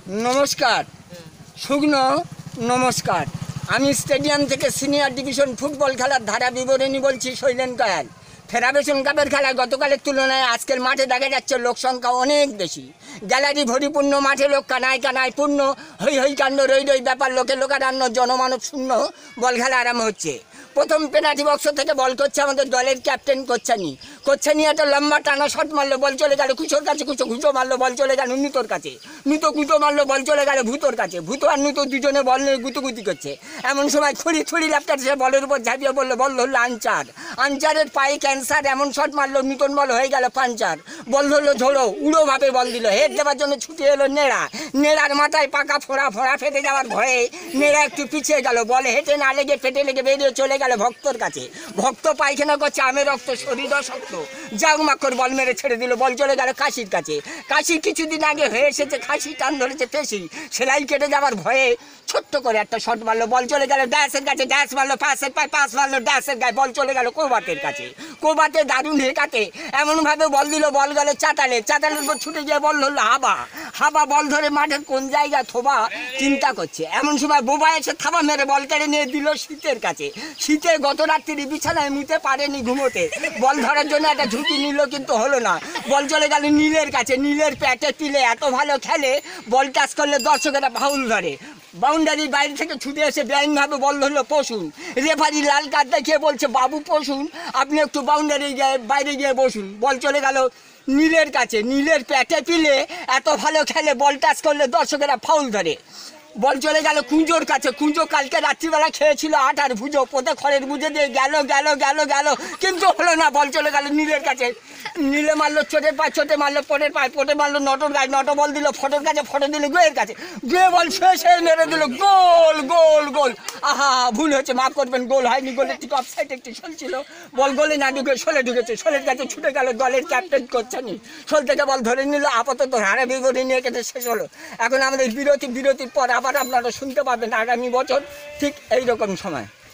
নমস্কার, শুকনো নমস্কার। আমি স্টেডিয়াম থেকে সিনিয়র ডিভিশন ফুটবল খেলার ধারা বিবরণী বলছি, শৈলেন কয়াল। ফেডারেশন কাপের খেলায় গতকালের তুলনায় আজকের মাঠে দেখা যাচ্ছে লোক সংখ্যা অনেক বেশি। গ্যালারি ভরিপূর্ণ, মাঠে লোক কানায় কানায় পূর্ণ, হই হই কাণ্ড রই রই ব্যাপার, লোকে লোকারণ্য, জনমানব শূন্য বল খেলা আরম্ভ হচ্ছে। প্রথম পেনাল্টি বক্স থেকে বল করছে আমাদের দলের ক্যাপ্টেন কোচ্ছানি একটা লম্বা টানা শট মারলো, বল চলে গেল কুচোর কাছে, কুচো মারলো, বল চলে গেল নুতোর কাছে, কুচো মারলো, বল চলে গেল ভূতোর কাছে, ভূত আর নুতো দুজনে বল নিয়ে গুতুগুতি করছে। এমন সময় ছড়ি ল্যাপটার সে বলের উপর ঝাঁপিয়ে বললো, বল ধরলো আনচারের পায়ে ক্যান্সার, এমন শট মারলো নূতন বল হয়ে গেল পাঞ্চার। বল ধরলো ঝোড়ো, উড়োভাবে বল দিল, হেড দেওয়ার জন্য ছুটে এলো নেড়ার মাথায় পাকা ফোড়া ফেটে যাওয়ার ভয়ে নেড়া একটু পিছিয়ে গেল, বলে হেঁটে না লেগে ফেটে লেগে বেরিয়ে চলে গেল ভক্তর কাছে। ভক্ত পায়খানা করছে, আমের রক্ত শরীর শক্ত, জাগ মাকড় বল মেরে ছেড়ে দিল, বল চলে গেল কাশির কাছে। কাশি কিছুদিন আগে হয়ে এসেছে, খাসি টান ধরেছে পেশি, সেলাই কেটে যাওয়ার ভয়ে ছোট্ট করে একটা শট মারলো, বল চলে গেল ড্যাশের কাছে, ড্যাশ মারলো পাশের পায়ে, পাস মারলো ড্যাশের গায়ে, বল চলে গেল কোবাতের কাছে। কোবাতে দারুণ হেকাতে এমনভাবে বল দিল, বল গেল চাতালের উপর ছুটে গিয়ে বল ধরলো হাবা বল ধরে মাঠের কোন জায়গায় থোবা চিন্তা করছে। এমন সময় বোবা এসে থাবা মেরে বল কেড়ে নিয়ে দিল শীতের কাছে। শীতে গত রাত্রি বিছানায় মুতে পারেনি ঘুমোতে, বল ধরার জন্য একটা ঝুঁকি নিল কিন্তু হলো না, বল চলে গেল নীলের কাছে। নীলের প্যাটে পিলে এত ভালো খেলে, বল টাচ করলে দর্শকেরা ফাউল ধরে। বাউন্ডারির বাইরে থেকে ছুটে এসে বেআইনভাবে বল ধরলো পশুন। রেফারি লাল কার্ড দেখিয়ে বলছে, বাবু পশুন, আপনি একটু বাউন্ডারি বাইরে গিয়ে বসুন। বল চলে গেল নীলের কাছে। নীলের প্যাটে পিলে এত ভালো খেলে, বল টাচ করলে দর্শকেরা ফাউল ধরে। বল চলে গেল কুঁজোর কাছে। কুঁজো কালকে রাত্রিবেলা খেয়েছিল আটার ভুজো, পোতে খড়ের বুঝে দিয়ে গেল কিন্তু হলো না, বল চলে গেল নীলের কাছে। নীলে মারলো চোটে মারলো পোটের পায়ে, পোটে মারলো নটর গায়ে, নট বল দিল ফটোর কাছে, ফটো দিল গুয়ের কাছে, গুয়ে বল শেষে মেরে দিল গোল। আহা, ভুল হয়েছে, মাফ করবেন, গোল হয়নি, গোলের ঠিক অফসাইড একটি চলছিল, বল গোলে না ঢুকে শোলে ঢুকেছে। শোলের কাছে ছুটে গেল দলের ক্যাপ্টেন কোচ্ছানি, শোল থেকে বল ধরে নিল। আপাতত হারা বিবরণী নিয়ে কেটে শেষ হলো। এখন আমাদের বিরতির পর আবার আপনারা শুনতে পাবেন আগামী বছর ঠিক এইরকম সময়।